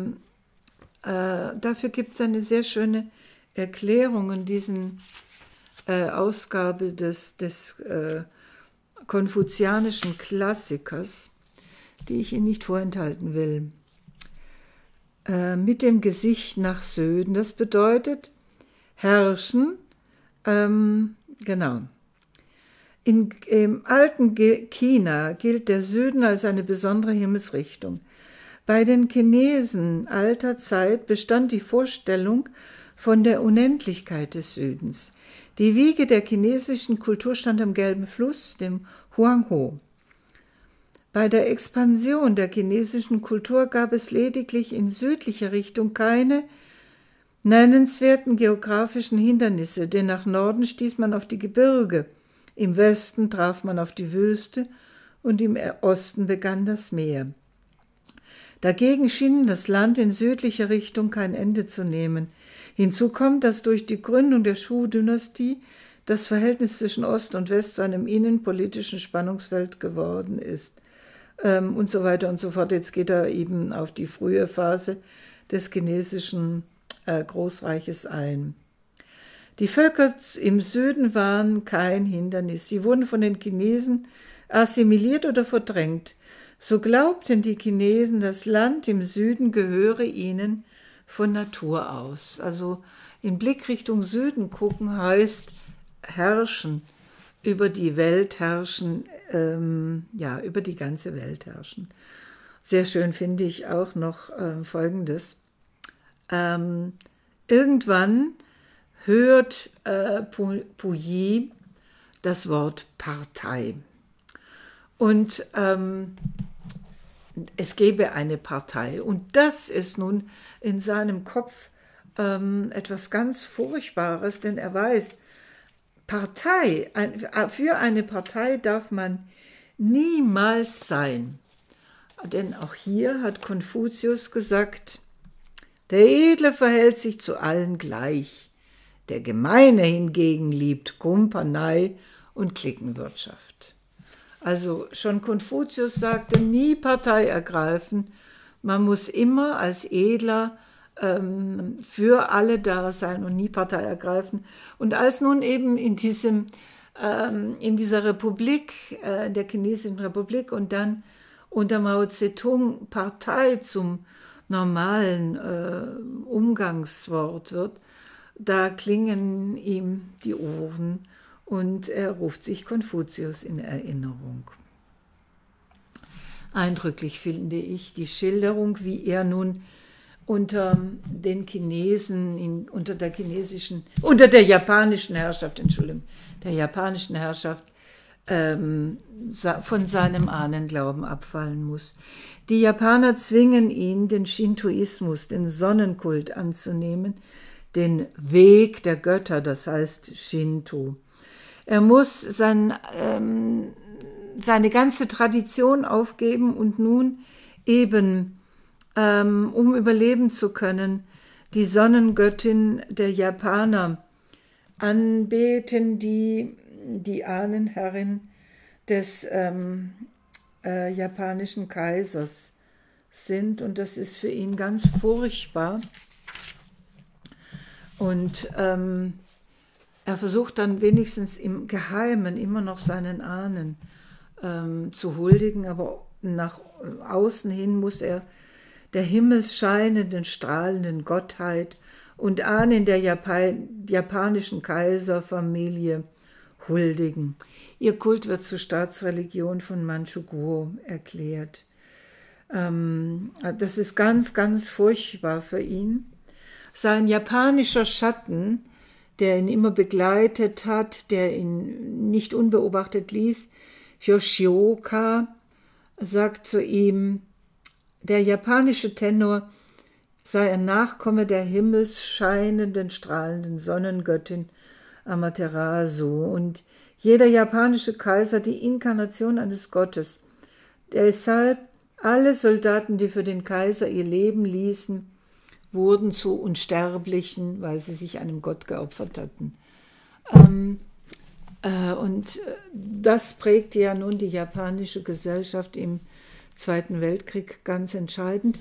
Speaker 1: dafür gibt es eine sehr schöne Erklärung in diesen Ausgabe des konfuzianischen Klassikers, die ich Ihnen nicht vorenthalten will. Mit dem Gesicht nach Süden, das bedeutet herrschen, genau. Im alten China gilt der Süden als eine besondere Himmelsrichtung. Bei den Chinesen alter Zeit bestand die Vorstellung von der Unendlichkeit des Südens. Die Wiege der chinesischen Kultur stand am Gelben Fluss, dem Huanghe. Bei der Expansion der chinesischen Kultur gab es lediglich in südlicher Richtung keine nennenswerten geografischen Hindernisse, denn nach Norden stieß man auf die Gebirge, im Westen traf man auf die Wüste und im Osten begann das Meer. Dagegen schien das Land in südlicher Richtung kein Ende zu nehmen. Hinzu kommt, dass durch die Gründung der Shu-Dynastie das Verhältnis zwischen Ost und West zu einem innenpolitischen Spannungsfeld geworden ist. Und so weiter und so fort. Jetzt geht er eben auf die frühe Phase des chinesischen Großreiches ein. Die Völker im Süden waren kein Hindernis. Sie wurden von den Chinesen assimiliert oder verdrängt. So glaubten die Chinesen, das Land im Süden gehöre ihnen von Natur aus. Also in Blickrichtung Süden gucken heißt herrschen, über die Welt herrschen, über die ganze Welt herrschen. Sehr schön finde ich auch noch Folgendes. Irgendwann hört Pouilly das Wort Partei. Und es gäbe eine Partei. Und das ist nun in seinem Kopf etwas ganz Furchtbares, denn er weiß, für eine Partei darf man niemals sein. Denn auch hier hat Konfuzius gesagt, der Edle verhält sich zu allen gleich, der Gemeine hingegen liebt Kumpanei und Cliquenwirtschaft. Also schon Konfuzius sagte, nie Partei ergreifen, man muss immer als Edler für alle da sein und nie Partei ergreifen. Und als nun eben in diesem in dieser Republik, der Chinesischen Republik, und dann unter Mao Zedong Partei zum normalen Umgangswort wird, da klingen ihm die Ohren und er ruft sich Konfuzius in Erinnerung. Eindrücklich finde ich die Schilderung, wie er nun unter den Chinesen, unter der japanischen Herrschaft, von seinem Ahnenglauben abfallen muss. Die Japaner zwingen ihn, den Shintoismus, den Sonnenkult anzunehmen, den Weg der Götter, das heißt Shinto. Er muss seine ganze Tradition aufgeben und nun eben, um überleben zu können, die Sonnengöttin der Japaner anbeten, die Ahnenherrin des japanischen Kaisers sind. Und das ist für ihn ganz furchtbar. Und er versucht dann wenigstens im Geheimen immer noch seinen Ahnen zu huldigen, aber nach außen hin muss er der himmelsscheinenden, strahlenden Gottheit und Ahnen der japanischen Kaiserfamilie huldigen. Ihr Kult wird zur Staatsreligion von Manchukuo erklärt. Das ist ganz, ganz furchtbar für ihn. Sein japanischer Schatten, der ihn immer begleitet hat, der ihn nicht unbeobachtet ließ, Yoshioka, sagt zu ihm, der japanische Tenor sei ein Nachkomme der himmelsscheinenden, strahlenden Sonnengöttin Amaterasu und jeder japanische Kaiser die Inkarnation eines Gottes. Deshalb alle Soldaten, die für den Kaiser ihr Leben ließen, wurden zu Unsterblichen, weil sie sich einem Gott geopfert hatten. Und das prägte ja nun die japanische Gesellschaft im Zweiten Weltkrieg ganz entscheidend.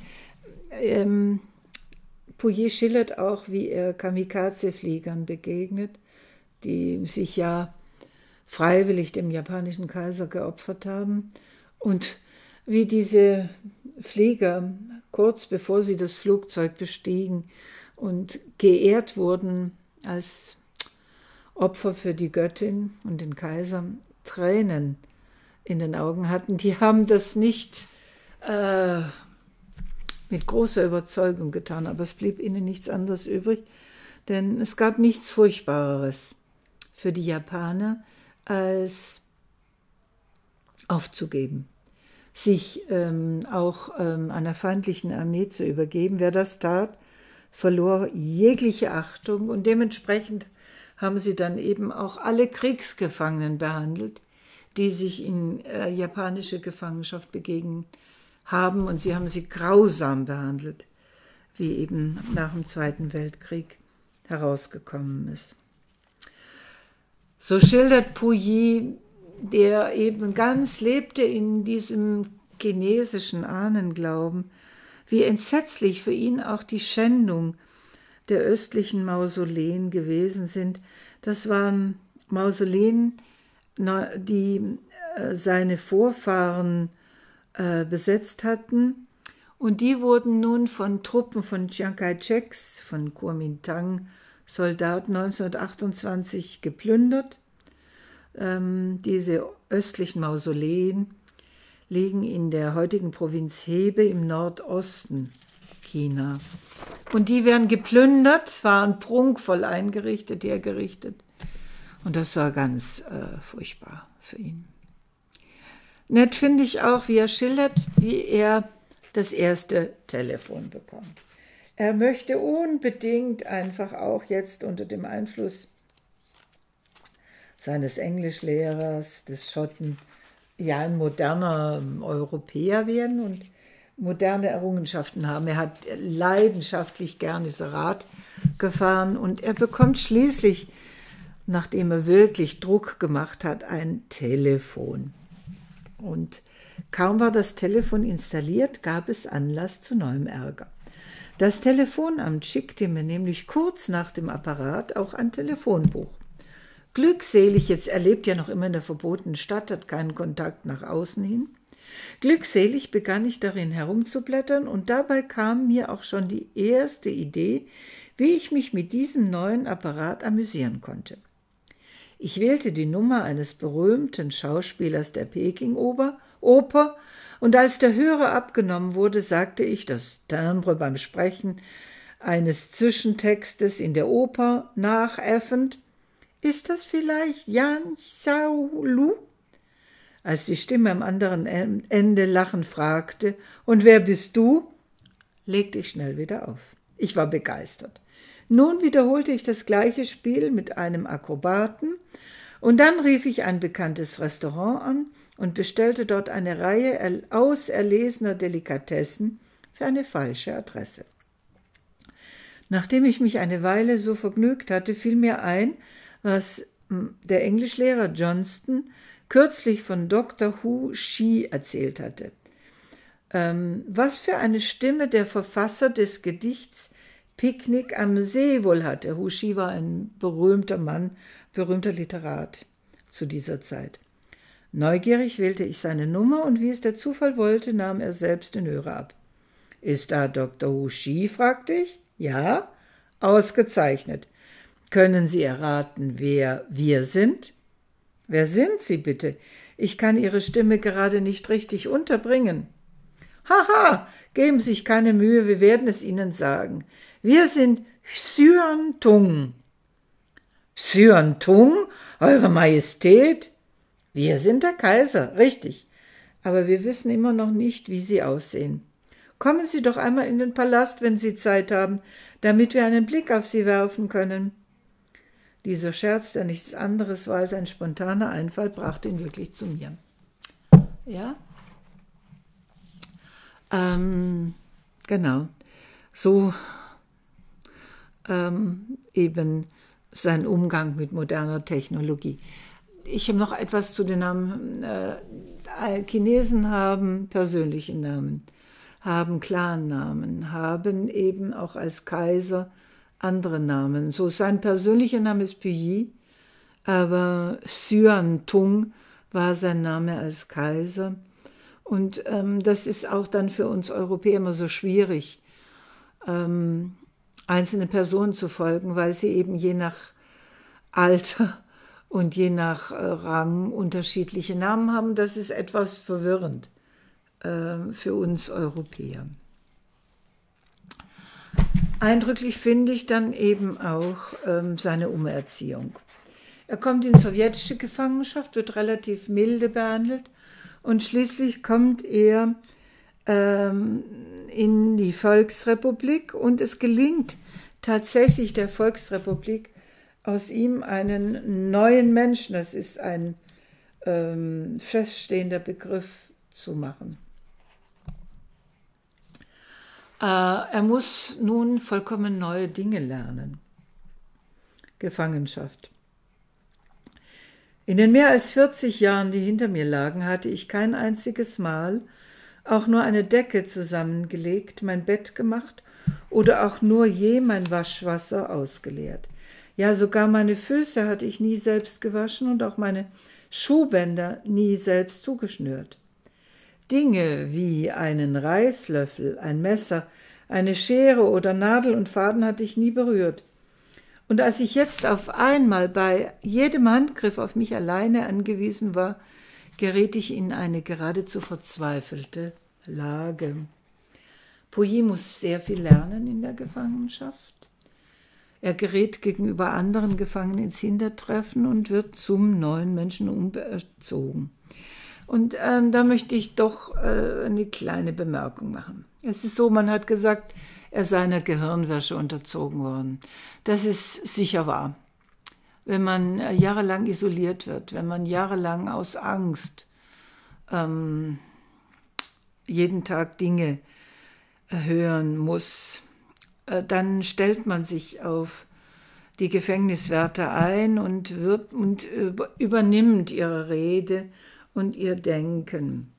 Speaker 1: Puyi schildert auch, wie er Kamikaze-Fliegern begegnet, die sich ja freiwillig dem japanischen Kaiser geopfert haben und wie diese Flieger kurz bevor sie das Flugzeug bestiegen und geehrt wurden als Opfer für die Göttin und den Kaiser, Tränen in den Augen hatten. Die haben das nicht mit großer Überzeugung getan, aber es blieb ihnen nichts anderes übrig, denn es gab nichts Furchtbareres für die Japaner, als aufzugeben, sich auch einer feindlichen Armee zu übergeben. Wer das tat, verlor jegliche Achtung und dementsprechend haben sie dann eben auch alle Kriegsgefangenen behandelt, die sich in japanische Gefangenschaft begeben haben, und sie haben sie grausam behandelt, wie eben nach dem Zweiten Weltkrieg herausgekommen ist. So schildert Puyi, der eben ganz lebte in diesem chinesischen Ahnenglauben, wie entsetzlich für ihn auch die Schändung der östlichen Mausoleen gewesen sind. Das waren Mausoleen, die seine Vorfahren besetzt hatten, und die wurden nun von Truppen von Chiang Kai-sheks, von Kuomintang, Soldaten 1928 geplündert. Diese östlichen Mausoleen liegen in der heutigen Provinz Hebei im Nordosten China. Und die werden geplündert, waren prunkvoll eingerichtet, hergerichtet. Und das war ganz furchtbar für ihn. Nett finde ich auch, wie er schildert, wie er das erste Telefon bekommt. Er möchte unbedingt einfach auch jetzt unter dem Einfluss seines Englischlehrers, des Schotten, ja ein moderner Europäer werden und moderne Errungenschaften haben. Er hat leidenschaftlich gerne diese Rad gefahren und er bekommt schließlich, nachdem er wirklich Druck gemacht hat, ein Telefon. Und kaum war das Telefon installiert, gab es Anlass zu neuem Ärger. Das Telefonamt schickte mir nämlich kurz nach dem Apparat auch ein Telefonbuch. Glückselig, jetzt er lebt ja noch immer in der verbotenen Stadt, hat keinen Kontakt nach außen hin. Glückselig begann ich darin herumzublättern und dabei kam mir auch schon die erste Idee, wie ich mich mit diesem neuen Apparat amüsieren konnte. Ich wählte die Nummer eines berühmten Schauspielers der Peking-Oper und als der Hörer abgenommen wurde, sagte ich das Timbre beim Sprechen eines Zwischentextes in der Oper nachäffend: »Ist das vielleicht Yan Xiaolu?« Als die Stimme am anderen Ende lachend fragte: »Und wer bist du?«, legte ich schnell wieder auf. Ich war begeistert. Nun wiederholte ich das gleiche Spiel mit einem Akrobaten und dann rief ich ein bekanntes Restaurant an und bestellte dort eine Reihe auserlesener Delikatessen für eine falsche Adresse. Nachdem ich mich eine Weile so vergnügt hatte, fiel mir ein, was der Englischlehrer Johnston kürzlich von Dr. Hu Shi erzählt hatte. Was für eine Stimme der Verfasser des Gedichts Picknick am See wohl hatte. Hu Shi war ein berühmter Mann, berühmter Literat zu dieser Zeit. Neugierig wählte ich seine Nummer und wie es der Zufall wollte, nahm er selbst den Hörer ab. »Ist da Dr. Hu Shi?« fragte ich. »Ja, ausgezeichnet. Können Sie erraten, wer wir sind?« »Wer sind Sie bitte? Ich kann Ihre Stimme gerade nicht richtig unterbringen.« »Haha, geben Sie sich keine Mühe, wir werden es Ihnen sagen. Wir sind Xuan Tung.« »Xuan Tung? Eure Majestät?« »Wir sind der Kaiser, richtig. Aber wir wissen immer noch nicht, wie Sie aussehen. Kommen Sie doch einmal in den Palast, wenn Sie Zeit haben, damit wir einen Blick auf Sie werfen können.« Dieser Scherz, der nichts anderes war als ein spontaner Einfall, brachte ihn wirklich zu mir. Ja? Genau. So eben sein Umgang mit moderner Technologie. Ich habe noch etwas zu den Namen. Chinesen haben persönliche Namen, haben Clannamen, haben eben auch als Kaiser andere Namen. So sein persönlicher Name ist Puyi, aber Xuan Tung war sein Name als Kaiser. Und das ist auch dann für uns Europäer immer so schwierig, einzelne Personen zu folgen, weil sie eben je nach Alter und je nach Rang unterschiedliche Namen haben. Das ist etwas verwirrend für uns Europäer. Eindrücklich finde ich dann eben auch seine Umerziehung. Er kommt in sowjetische Gefangenschaft, wird relativ milde behandelt und schließlich kommt er in die Volksrepublik und es gelingt tatsächlich der Volksrepublik aus ihm einen neuen Menschen, das ist ein feststehender Begriff, zu machen. Er muss nun vollkommen neue Dinge lernen. Gefangenschaft. In den mehr als 40 Jahren, die hinter mir lagen, hatte ich kein einziges Mal auch nur eine Decke zusammengelegt, mein Bett gemacht oder auch nur je mein Waschwasser ausgeleert. Ja, sogar meine Füße hatte ich nie selbst gewaschen und auch meine Schuhbänder nie selbst zugeschnürt. Dinge wie einen Reislöffel, ein Messer, eine Schere oder Nadel und Faden hatte ich nie berührt. Und als ich jetzt auf einmal bei jedem Handgriff auf mich alleine angewiesen war, geriet ich in eine geradezu verzweifelte Lage. Puyi muss sehr viel lernen in der Gefangenschaft. Er gerät gegenüber anderen Gefangenen ins Hintertreffen und wird zum neuen Menschen umerzogen. Und da möchte ich doch eine kleine Bemerkung machen. Es ist so, man hat gesagt, er sei einer Gehirnwäsche unterzogen worden. Das ist sicher wahr. Wenn man jahrelang isoliert wird, wenn man jahrelang aus Angst jeden Tag Dinge hören muss, dann stellt man sich auf die Gefängniswärter ein und übernimmt ihre Rede und ihr Denken.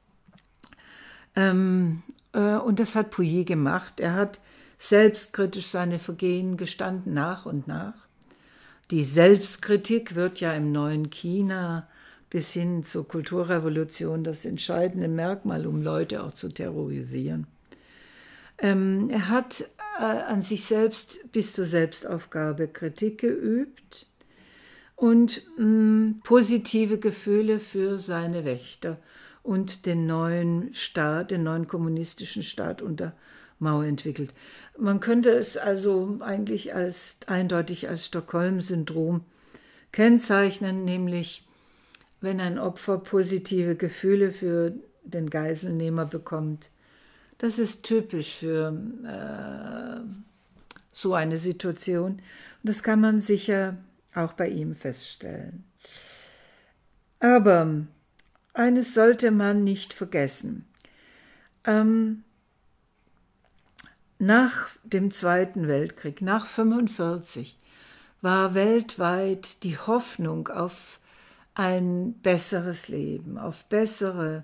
Speaker 1: Und das hat Puyi gemacht. Er hat selbstkritisch seine Vergehen gestanden, nach und nach. Die Selbstkritik wird ja im neuen China bis hin zur Kulturrevolution das entscheidende Merkmal, um Leute auch zu terrorisieren. Er hat an sich selbst bis zur Selbstaufgabe Kritik geübt und positive Gefühle für seine Wächter und den neuen Staat, den neuen kommunistischen Staat unter Mao entwickelt. Man könnte es also eigentlich eindeutig als Stockholm-Syndrom kennzeichnen, nämlich wenn ein Opfer positive Gefühle für den Geiselnehmer bekommt. Das ist typisch für so eine Situation. Und das kann man sicher auch bei ihm feststellen. Aber eines sollte man nicht vergessen. Nach dem Zweiten Weltkrieg, nach 1945, war weltweit die Hoffnung auf ein besseres Leben, auf bessere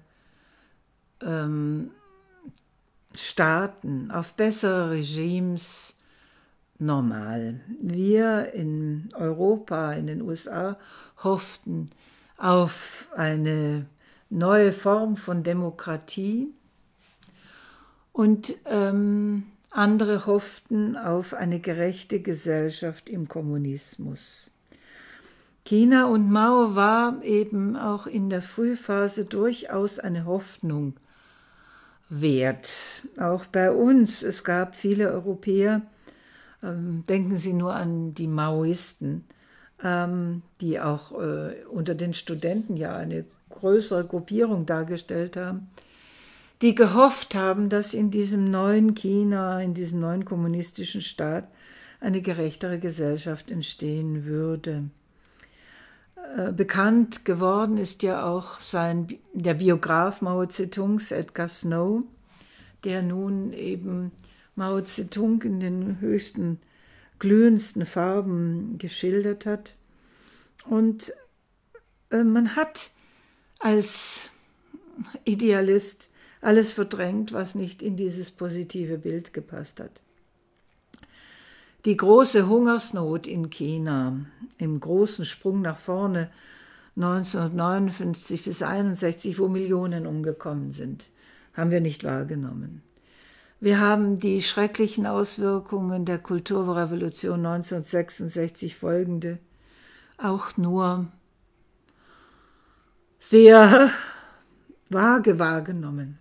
Speaker 1: Staaten, auf bessere Regimes normal. Wir in Europa, in den USA hofften auf eine neue Form von Demokratie und andere hofften auf eine gerechte Gesellschaft im Kommunismus. China und Mao war eben auch in der Frühphase durchaus eine Hoffnung wert. Auch bei uns, es gab viele Europäer, denken Sie nur an die Maoisten, die auch unter den Studenten ja eine größere Gruppierung dargestellt haben, die gehofft haben, dass in diesem neuen China, in diesem neuen kommunistischen Staat eine gerechtere Gesellschaft entstehen würde. Bekannt geworden ist ja auch der Biograf Mao Zedongs, Edgar Snow, der nun eben Mao Zedong in den höchsten, glühendsten Farben geschildert hat. Und man hat als Idealist alles verdrängt, was nicht in dieses positive Bild gepasst hat. Die große Hungersnot in China, im großen Sprung nach vorne 1959 bis 1961, wo Millionen umgekommen sind, haben wir nicht wahrgenommen. Wir haben die schrecklichen Auswirkungen der Kulturrevolution 1966 folgende auch nur sehr vage wahrgenommen.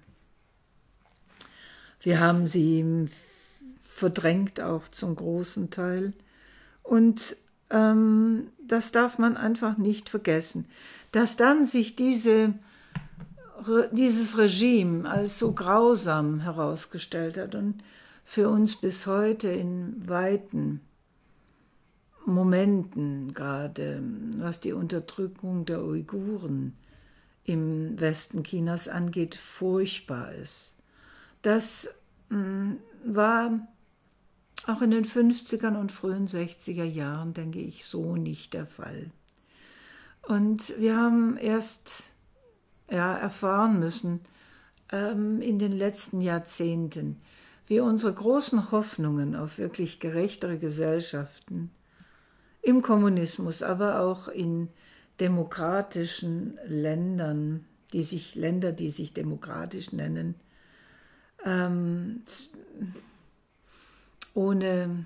Speaker 1: Wir haben sie verdrängt auch zum großen Teil. Und das darf man einfach nicht vergessen. Dass dann sich dieses Regime als so grausam herausgestellt hat und für uns bis heute in weiten Momenten, gerade was die Unterdrückung der Uiguren im Westen Chinas angeht, furchtbar ist. Das war auch in den 50er und frühen 60er Jahren, denke ich, so nicht der Fall. Und wir haben erst erfahren müssen in den letzten Jahrzehnten, wie unsere großen Hoffnungen auf wirklich gerechtere Gesellschaften im Kommunismus, aber auch in demokratischen Ländern, die sich demokratisch nennen, ohne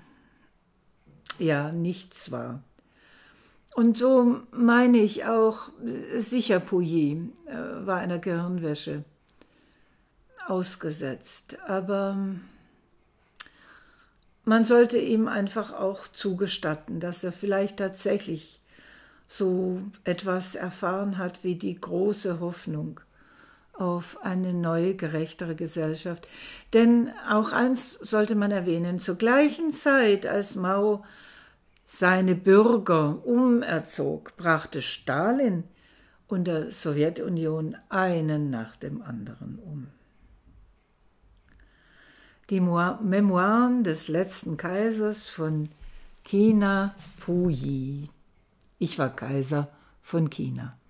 Speaker 1: nichts war. Und so meine ich auch, sicher Puyi war einer Gehirnwäsche ausgesetzt, aber man sollte ihm einfach auch zugestatten, dass er vielleicht tatsächlich so etwas erfahren hat wie die große Hoffnung auf eine neue, gerechtere Gesellschaft. Denn auch eins sollte man erwähnen, zur gleichen Zeit, als Mao seine Bürger umerzog, brachte Stalin und der Sowjetunion einen nach dem anderen um. Die Memoiren des letzten Kaisers von China, Puyi. Ich war Kaiser von China.